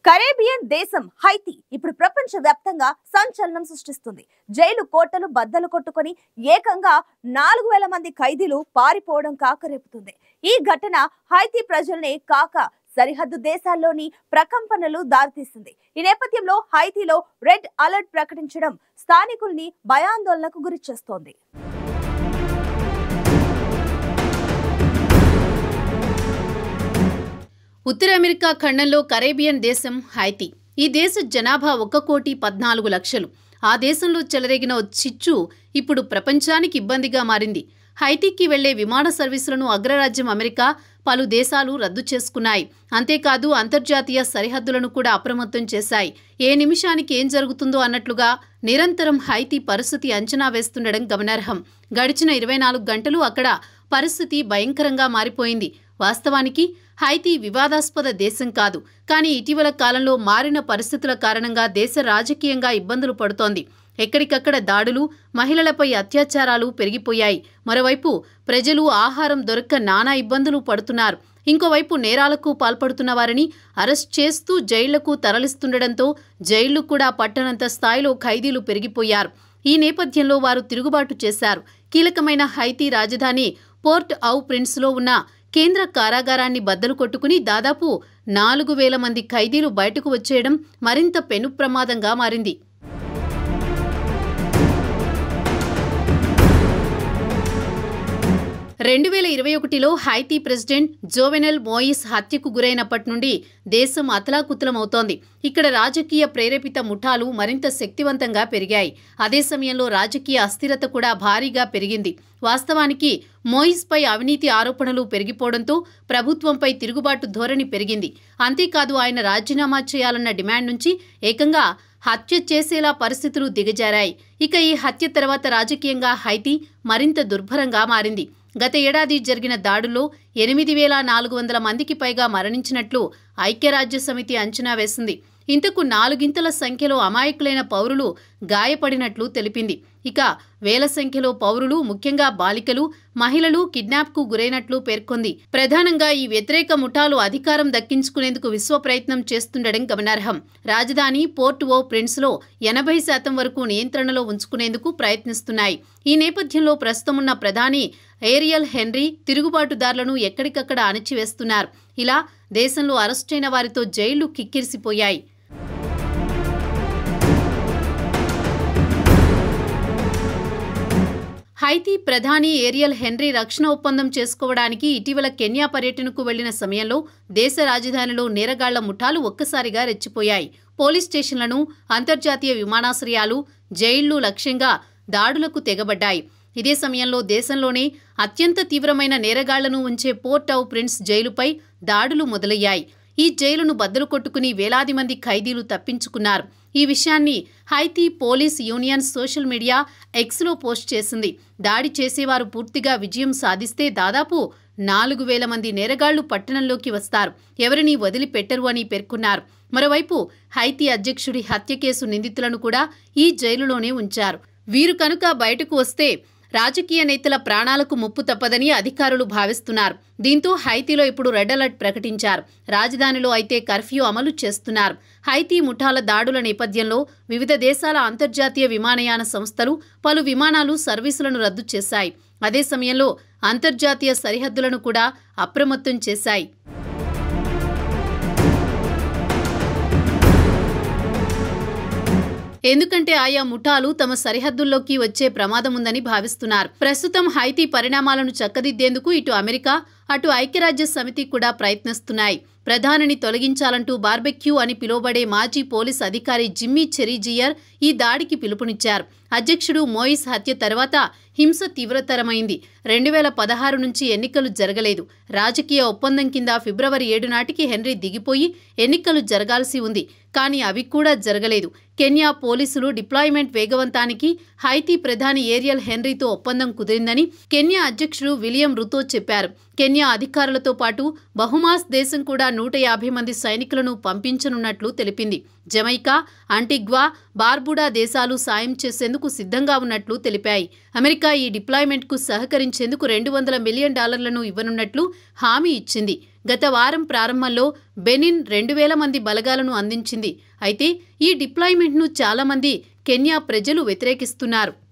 Caribbean దేశం హైతీ ఇప్పుడు ప్రపంచ వ్యాప్తంగా సంచలనం సృష్టిస్తుంది. జైలు కోటలు బద్దలు కొట్టుకొని ఏకంగా 4000 మంది ఖైదీలు పారిపోవడం కాకరేపుతుంది. ఈ ఘటన హైతీ ప్రజల్ని కాక సరిహద్దు దేశాల్లోని ప్రకంపనలు దారితీసింది. ఈ నేపథ్యంలో హైతీలో రెడ్ అలర్ట్ ప్రకటించడం స్థానికుల్ని భయాందోళనకు గురిచేస్తోంది. ఉత్తర అమెరికా ఖండంలో కరేబియన్ దేశం హైతీ. ఈ దేశ జనాభా 1,14,00,000. ఆ దేశంలో చెలరేగిన చిచ్చు ఇప్పుడు ప్రపంచానికి ఇబ్బందిగా మారింది. హైతీకి వెళ్లే విమాన సర్వీసులను అగ్రరాజ్యం అమెరికా, పలు దేశాలు రద్దు చేసుకున్నాయి. అంతేకాదు అంతర్జాతీయ సరిహద్దులను కూడా అప్రమత్తం చేశాయి. ఏ నిమిషానికి ఏం జరుగుతుందో అన్నట్లుగా నిరంతరం హైతీ పరిస్థితి అంచనా వేస్తుండడం గమనార్హం. గడిచిన 24 గంటలు అక్కడ పరిస్థితి భయంకరంగా మారిపోయింది. వాస్తవానికి హైతీ వివాదాస్పద దేశం కాదు. కానీ ఇటీవల కాలంలో మారిన పరిస్థితుల కారణంగా దేశ రాజకీయంగా ఇబ్బందులు పడుతోంది. ఎక్కడికక్కడ దాడులు, మహిళలపై అత్యాచారాలు పెరిగిపోయాయి. మరోవైపు ప్రజలు ఆహారం దొరక్క నానా ఇబ్బందులు పడుతున్నారు. ఇంకోవైపు నేరాలకు పాల్పడుతున్న వారిని అరెస్ట్ చేస్తూ జైళ్లకు తరలిస్తుండటంతో జైళ్లు కూడా పట్టనంత స్థాయిలో ఖైదీలు పెరిగిపోయారు. ఈ నేపథ్యంలో వారు తిరుగుబాటు చేశారు. కీలకమైన హైతీ రాజధాని పోర్ట్ ఔ ప్రిన్స్లో ఉన్న కేంద్ర కారాగారాన్ని బద్దలు కొట్టుకుని దాదాపు 4000 మంది ఖైదీలు బయటకు వచ్చేయడం మరింత పెను ప్రమాదంగా మారింది. రెండు 2021లో హైతీ ప్రెసిడెంట్ జోవెనెల్ మోయిస్ హత్యకు గురైనప్పటి నుండి దేశం అతలాకుతలమవుతోంది. ఇక్కడ రాజకీయ ప్రేరేపిత ముఠాలు మరింత శక్తివంతంగా పెరిగాయి. అదే సమయంలో రాజకీయ అస్థిరత కూడా భారీగా పెరిగింది. వాస్తవానికి మోయిస్పై అవినీతి ఆరోపణలు పెరిగిపోవడంతో ప్రభుత్వంపై తిరుగుబాటు ధోరణి పెరిగింది. అంతేకాదు ఆయన రాజీనామా చేయాలన్న డిమాండ్ నుంచి ఏకంగా హత్య చేసేలా పరిస్థితులు దిగజారాయి. ఇక ఈ హత్య తర్వాత రాజకీయంగా హైతీ మరింత దుర్భరంగా మారింది. గత ఏడాది జరిగిన దాడుల్లో 8,400 మందికి పైగా మరణించినట్లు ఐక్యరాజ్యసమితి అంచనా వేసింది. ఇంతకు 4 సంఖ్యలో అమాయకులైన పౌరులు గాయపడినట్లు తెలిపింది. ఇక వేల సంఖ్యలో పౌరులు, ముఖ్యంగా బాలికలు, మహిళలు కిడ్నాప్కు గురైనట్లు పేర్కొంది. ప్రధానంగా ఈ వ్యతిరేక ముఠాలు అధికారం దక్కించుకునేందుకు విశ్వ ప్రయత్నం చేస్తుండడం గమనార్హం. రాజధాని పోర్ట్ ఓ ప్రిన్స్లో 80% వరకు నియంత్రణలో ఉంచుకునేందుకు ప్రయత్నిస్తున్నాయి. ఈ నేపథ్యంలో ప్రస్తుతమున్న ప్రధాని ఏరియల్ హెన్రీ తిరుగుబాటుదారులను ఎక్కడికక్కడ అణచివేస్తున్నారు. ఇలా దేశంలో అరెస్టైన వారితో జైళ్లు కిక్కిరిసిపోయాయి. హైతీ ప్రధాని ఏరియల్ హెన్రీ రక్షణ ఒప్పందం చేసుకోవడానికి ఇటీవల కెన్యా పర్యటనకు వెళ్లిన సమయంలో దేశ రాజధానిలో నేరగాళ్ల ముఠాలు ఒక్కసారిగా రెచ్చిపోయాయి. పోలీస్ స్టేషన్లను, అంతర్జాతీయ విమానాశ్రయాలు, జైళ్లు లక్ష్యంగా దాడులకు తెగబడ్డాయి. ఇదే సమయంలో దేశంలోనే అత్యంత తీవ్రమైన నేరగాళ్లను ఉంచే పోర్ట్ ఔ ప్రిన్స్ జైలుపై దాడులు మొదలయ్యాయి. ఈ జైలును బద్దలు కొట్టుకుని వేలాది మంది ఖైదీలు తప్పించుకున్నారు. ఈ విషయాన్ని Haiti police union social media ఎక్స్లో పోస్ట్ చేసింది. దాడి చేసేవారు పూర్తిగా విజయం సాధిస్తే దాదాపు 4000 మంది నేరగాళ్లు పట్టణంలోకి వస్తారు, ఎవరినీ వదిలిపెట్టరు అని పేర్కొన్నారు. మరోవైపు హైతీ అధ్యక్షుడి హత్య కేసు నిందితులను కూడా ఈ జైలులోనే ఉంచారు. వీరు కనుక బయటకు వస్తే రాజకీయ నేతల ప్రాణాలకు ముప్పు తప్పదని అధికారులు భావిస్తున్నారు. దీంతో హైతీలో ఇప్పుడు రెడ్ అలర్ట్ ప్రకటించారు. రాజధానిలో అయితే కర్ఫ్యూ అమలు చేస్తున్నారు. హైతీ ముఠాల దాడుల నేపథ్యంలో వివిధ దేశాల అంతర్జాతీయ విమానయాన సంస్థలు పలు విమానాలు సర్వీసులను రద్దు చేశాయి. అదే సమయంలో అంతర్జాతీయ సరిహద్దులను కూడా అప్రమత్తం చేశాయి. ఎందుకంటే ఆయా ముఠాలు తమ సరిహద్దుల్లోకి వచ్చే ప్రమాదం ఉందని భావిస్తున్నారు. ప్రస్తుతం హైతీ పరిణామాలను చక్కదిద్దేందుకు ఇటు అమెరికా, అటు ఐక్యరాజ్య సమితి కూడా ప్రయత్నిస్తున్నాయి. ప్రధానిని తొలగించాలంటూ బార్బెక్యూ అని పిలువబడే మాజీ పోలీస్ అధికారి జిమ్మీ చెరీజియర్ ఈ దాడికి పిలుపునిచ్చారు. అధ్యక్షుడు మోయిస్ హత్య తర్వాత హింస తీవ్రతరమైంది. 2016 నుంచి ఎన్నికలు జరగలేదు. రాజకీయ ఒప్పందం కింద ఫిబ్రవరి 7 నాటికి హెన్రీ దిగిపోయి ఎన్నికలు జరగాల్సి ఉంది. కానీ అవి కూడా జరగలేదు. కెన్యా పోలీసులు డిప్లాయ్మెంట్ వేగవంతానికి హైతీ ప్రధాని ఏరియల్ హెన్రీతో ఒప్పందం కుదిరిందని కెన్యా అధ్యక్షుడు విలియం రుతో చెప్పారు. కెన్యా అధికారులతో పాటు బహుమాస్ దేశం కూడా 150 మంది సైనికులను పంపించనున్నట్లు తెలిపింది. జమైకా, అంటిగ్వా, బార్బుడా దేశాలు సాయం చేసేందుకు సిద్ధంగా ఉన్నట్లు తెలిపాయి. అమెరికా ఈ డిప్లాయ్మెంట్కు సహకరించేందుకు $200 మిలియన్ ఇవ్వనున్నట్లు హామీ ఇచ్చింది. గత వారం ప్రారంభంలో బెనిన్ 2000 మంది బలగాలను అందించింది. అయితే ఈ డిప్లాయ్మెంట్ను చాలామంది కెన్యా ప్రజలు వ్యతిరేకిస్తున్నారు.